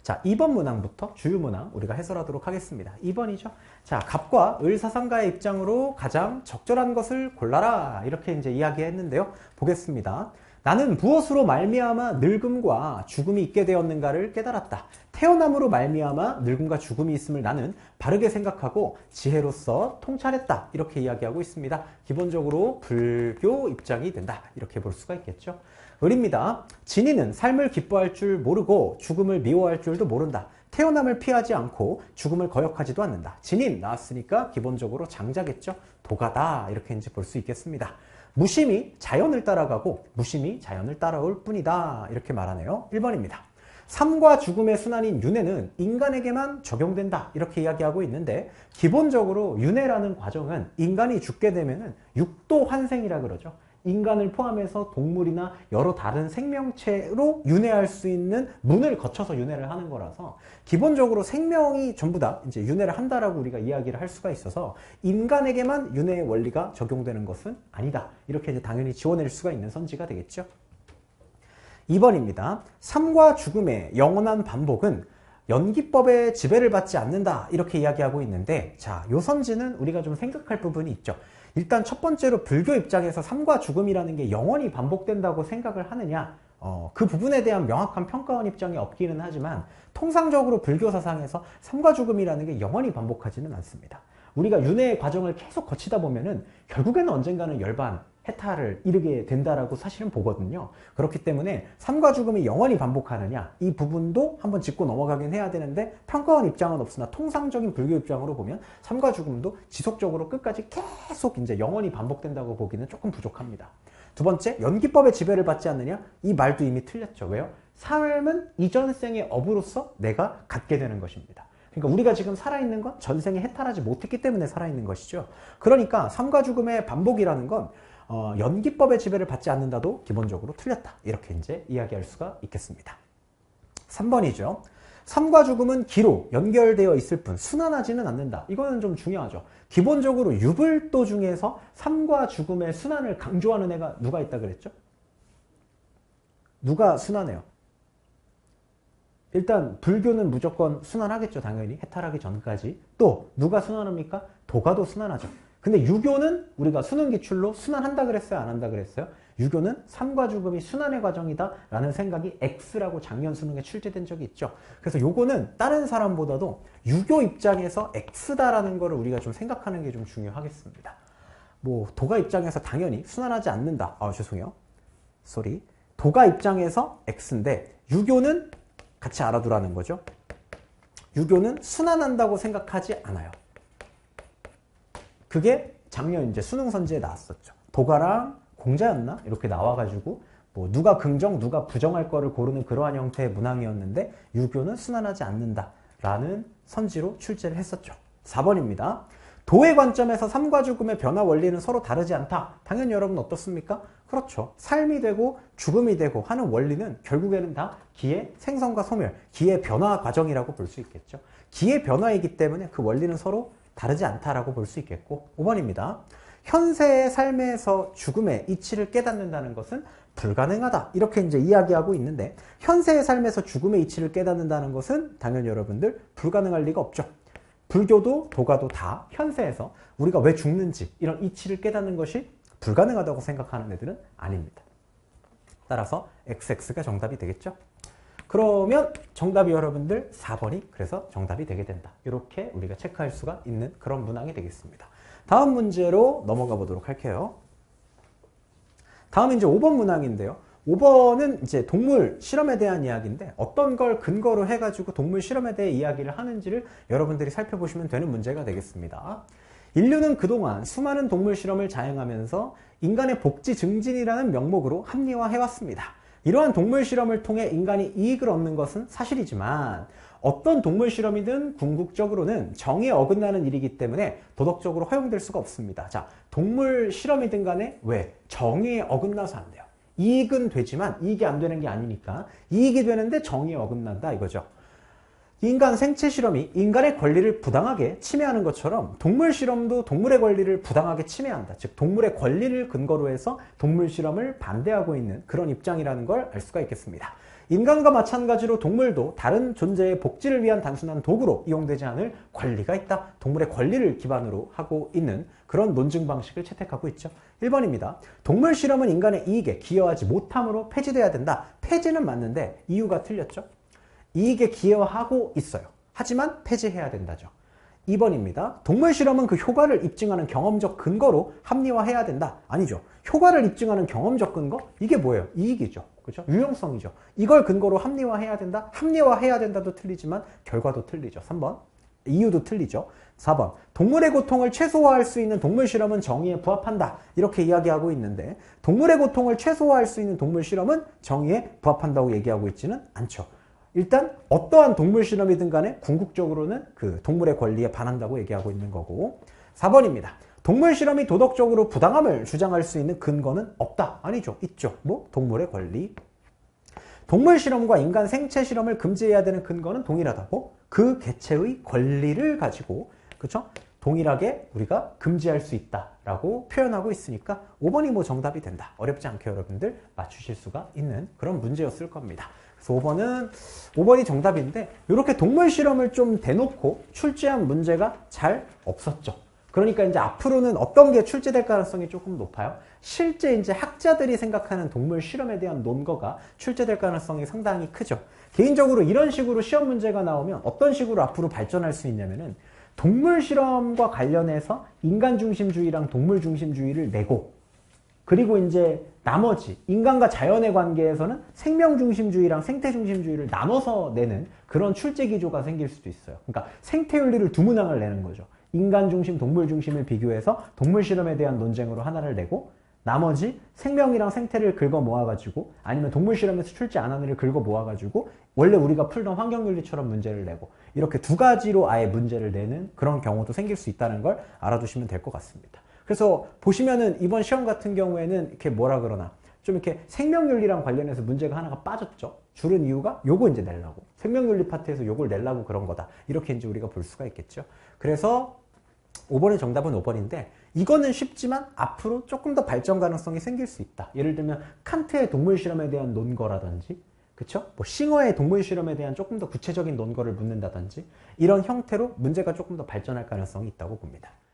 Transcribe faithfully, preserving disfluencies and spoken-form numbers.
자, 이 번 문항부터 주요 문항 우리가 해설하도록 하겠습니다. 이 번이죠. 자, 갑과 을 사상가의 입장으로 가장 적절한 것을 골라라. 이렇게 이제 이야기했는데요. 보겠습니다. 나는 무엇으로 말미암아 늙음과 죽음이 있게 되었는가를 깨달았다. 태어남으로 말미암아 늙음과 죽음이 있음을 나는 바르게 생각하고 지혜로서 통찰했다. 이렇게 이야기하고 있습니다. 기본적으로 불교 입장이 된다. 이렇게 볼 수가 있겠죠. 을입니다. 진이는 삶을 기뻐할 줄 모르고 죽음을 미워할 줄도 모른다. 태어남을 피하지 않고 죽음을 거역하지도 않는다. 진인 나왔으니까 기본적으로 장자겠죠. 도가다. 이렇게 이제 볼 수 있겠습니다. 무심히 자연을 따라가고 무심히 자연을 따라올 뿐이다. 이렇게 말하네요. 일 번입니다. 삶과 죽음의 순환인 윤회는 인간에게만 적용된다. 이렇게 이야기하고 있는데 기본적으로 윤회라는 과정은 인간이 죽게 되면은 육도 환생이라 그러죠. 인간을 포함해서 동물이나 여러 다른 생명체로 윤회할 수 있는 문을 거쳐서 윤회를 하는 거라서 기본적으로 생명이 전부 다 이제 윤회를 한다라고 우리가 이야기를 할 수가 있어서 인간에게만 윤회의 원리가 적용되는 것은 아니다. 이렇게 이제 당연히 지워낼 수가 있는 선지가 되겠죠. 이 번입니다. 삶과 죽음의 영원한 반복은 연기법의 지배를 받지 않는다. 이렇게 이야기하고 있는데 자, 요 선지는 우리가 좀 생각할 부분이 있죠. 일단 첫 번째로 불교 입장에서 삶과 죽음이라는 게 영원히 반복된다고 생각을 하느냐, 어, 그 부분에 대한 명확한 평가원 입장이 없기는 하지만 통상적으로 불교 사상에서 삶과 죽음이라는 게 영원히 반복하지는 않습니다. 우리가 윤회의 과정을 계속 거치다 보면은 결국에는 언젠가는 열반, 해탈을 이르게 된다라고 사실은 보거든요. 그렇기 때문에 삶과 죽음이 영원히 반복하느냐, 이 부분도 한번 짚고 넘어가긴 해야 되는데 평가원 입장은 없으나 통상적인 불교 입장으로 보면 삶과 죽음도 지속적으로 끝까지 계속 이제 영원히 반복된다고 보기는 조금 부족합니다. 두 번째, 연기법의 지배를 받지 않느냐? 이 말도 이미 틀렸죠. 왜요? 삶은 이전 생의 업으로서 내가 갖게 되는 것입니다. 그러니까 우리가 지금 살아있는 건 전생에 해탈하지 못했기 때문에 살아있는 것이죠. 그러니까 삶과 죽음의 반복이라는 건 어, 연기법의 지배를 받지 않는다도 기본적으로 틀렸다. 이렇게 이제 이야기할 수가 있겠습니다. 삼 번이죠. 삶과 죽음은 기로 연결되어 있을 뿐 순환하지는 않는다. 이거는 좀 중요하죠. 기본적으로 유불도 중에서 삶과 죽음의 순환을 강조하는 애가 누가 있다 그랬죠? 누가 순환해요? 일단 불교는 무조건 순환하겠죠. 당연히 해탈하기 전까지. 또 누가 순환합니까? 도가도 순환하죠. 근데 유교는 우리가 수능 기출로 순환한다 그랬어요? 안 한다 그랬어요? 유교는 삶과 죽음이 순환의 과정이다 라는 생각이 X라고 작년 수능에 출제된 적이 있죠. 그래서 요거는 다른 사람보다도 유교 입장에서 X다라는 거를 우리가 좀 생각하는 게 좀 중요하겠습니다. 뭐 도가 입장에서 당연히 순환하지 않는다. 아 죄송해요. 쏘리. 도가 입장에서 X인데 유교는 같이 알아두라는 거죠. 유교는 순환한다고 생각하지 않아요. 그게 작년 이제 수능 선지에 나왔었죠. 도가랑 공자였나? 이렇게 나와가지고 뭐 누가 긍정, 누가 부정할 거를 고르는 그러한 형태의 문항이었는데 유교는 순환하지 않는다라는 선지로 출제를 했었죠. 사 번입니다. 도의 관점에서 삶과 죽음의 변화 원리는 서로 다르지 않다. 당연히 여러분 어떻습니까? 그렇죠. 삶이 되고 죽음이 되고 하는 원리는 결국에는 다 기의 생성과 소멸, 기의 변화 과정이라고 볼 수 있겠죠. 기의 변화이기 때문에 그 원리는 서로 다르지 않다라고 볼 수 있겠고 오 번입니다. 현세의 삶에서 죽음의 이치를 깨닫는다는 것은 불가능하다. 이렇게 이제 이야기하고 있는데 현세의 삶에서 죽음의 이치를 깨닫는다는 것은 당연히 여러분들 불가능할 리가 없죠. 불교도 도가도 다 현세에서 우리가 왜 죽는지 이런 이치를 깨닫는 것이 불가능하다고 생각하는 애들은 아닙니다. 따라서 엑스엑스가 정답이 되겠죠. 그러면 정답이 여러분들 사 번이 그래서 정답이 되게 된다. 이렇게 우리가 체크할 수가 있는 그런 문항이 되겠습니다. 다음 문제로 넘어가 보도록 할게요. 다음은 이제 오 번 문항인데요. 오 번은 이제 동물 실험에 대한 이야기인데 어떤 걸 근거로 해가지고 동물 실험에 대해 이야기를 하는지를 여러분들이 살펴보시면 되는 문제가 되겠습니다. 인류는 그동안 수많은 동물 실험을 자행하면서 인간의 복지 증진이라는 명목으로 합리화해왔습니다. 이러한 동물 실험을 통해 인간이 이익을 얻는 것은 사실이지만 어떤 동물 실험이든 궁극적으로는 정의에 어긋나는 일이기 때문에 도덕적으로 허용될 수가 없습니다. 자, 동물 실험이든 간에 왜? 정의에 어긋나서 안 돼요. 이익은 되지만 이익이 안 되는 게 아니니까 이익이 되는데 정의에 어긋난다 이거죠. 인간 생체 실험이 인간의 권리를 부당하게 침해하는 것처럼 동물 실험도 동물의 권리를 부당하게 침해한다. 즉 동물의 권리를 근거로 해서 동물 실험을 반대하고 있는 그런 입장이라는 걸 알 수가 있겠습니다. 인간과 마찬가지로 동물도 다른 존재의 복지를 위한 단순한 도구로 이용되지 않을 권리가 있다. 동물의 권리를 기반으로 하고 있는 그런 논증 방식을 채택하고 있죠. 일 번입니다. 동물 실험은 인간의 이익에 기여하지 못함으로 폐지돼야 된다. 폐지는 맞는데 이유가 틀렸죠. 이익에 기여하고 있어요. 하지만 폐지해야 된다죠. 이 번입니다. 동물 실험은 그 효과를 입증하는 경험적 근거로 합리화해야 된다. 아니죠. 효과를 입증하는 경험적 근거? 이게 뭐예요? 이익이죠. 그죠? 유용성이죠. 이걸 근거로 합리화해야 된다? 합리화해야 된다도 틀리지만 결과도 틀리죠. 삼 번. 이유도 틀리죠. 사 번. 동물의 고통을 최소화할 수 있는 동물 실험은 정의에 부합한다. 이렇게 이야기하고 있는데 동물의 고통을 최소화할 수 있는 동물 실험은 정의에 부합한다고 얘기하고 있지는 않죠. 일단 어떠한 동물 실험이든 간에 궁극적으로는 그 동물의 권리에 반한다고 얘기하고 있는 거고. 사 번입니다. 동물 실험이 도덕적으로 부당함을 주장할 수 있는 근거는 없다. 아니죠. 있죠. 뭐? 동물의 권리. 동물 실험과 인간 생체 실험을 금지해야 되는 근거는 동일하다고. 그 개체의 권리를 가지고 그렇죠? 동일하게 우리가 금지할 수 있다라고 표현하고 있으니까 오 번이 뭐 정답이 된다. 어렵지 않게 여러분들 맞추실 수가 있는 그런 문제였을 겁니다. 그래서 오 번은 오 번이 정답인데 이렇게 동물 실험을 좀 대놓고 출제한 문제가 잘 없었죠. 그러니까 이제 앞으로는 어떤 게 출제될 가능성이 조금 높아요. 실제 이제 학자들이 생각하는 동물 실험에 대한 논거가 출제될 가능성이 상당히 크죠. 개인적으로 이런 식으로 시험 문제가 나오면 어떤 식으로 앞으로 발전할 수 있냐면은 동물 실험과 관련해서 인간 중심주의랑 동물 중심주의를 내고 그리고 이제 나머지 인간과 자연의 관계에서는 생명 중심주의랑 생태 중심주의를 나눠서 내는 그런 출제 기조가 생길 수도 있어요. 그러니까 생태윤리를 두 문항을 내는 거죠. 인간 중심, 동물 중심을 비교해서 동물 실험에 대한 논쟁으로 하나를 내고 나머지 생명이랑 생태를 긁어 모아가지고 아니면 동물 실험에서 출제 안 하는 애를 긁어 모아가지고 원래 우리가 풀던 환경윤리처럼 문제를 내고 이렇게 두 가지로 아예 문제를 내는 그런 경우도 생길 수 있다는 걸 알아두시면 될 것 같습니다. 그래서 보시면은 이번 시험 같은 경우에는 이렇게 뭐라 그러나 좀 이렇게 생명윤리랑 관련해서 문제가 하나가 빠졌죠. 줄은 이유가 요거 이제 내려고 생명윤리 파트에서 요걸 내려고 그런 거다. 이렇게 이제 우리가 볼 수가 있겠죠. 그래서 오 번의 정답은 오 번인데 이거는 쉽지만 앞으로 조금 더 발전 가능성이 생길 수 있다. 예를 들면 칸트의 동물 실험에 대한 논거라든지 그쵸? 뭐 싱어의 동물 실험에 대한 조금 더 구체적인 논거를 묻는다든지 이런 형태로 문제가 조금 더 발전할 가능성이 있다고 봅니다.